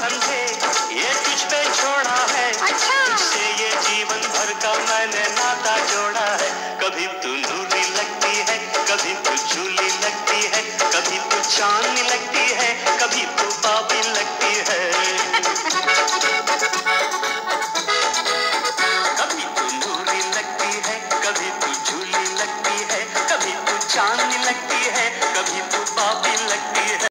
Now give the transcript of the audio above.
समझे ये तुझ पे छोड़ा है। अच्छा। तुझसे ये जीवन भर का मैंने नाता जोड़ा है। कभी तू नूरी लगती है, कभी तू झूली लगती है, कभी तू चांदनी लगती है, कभी तू बाबी लगती है।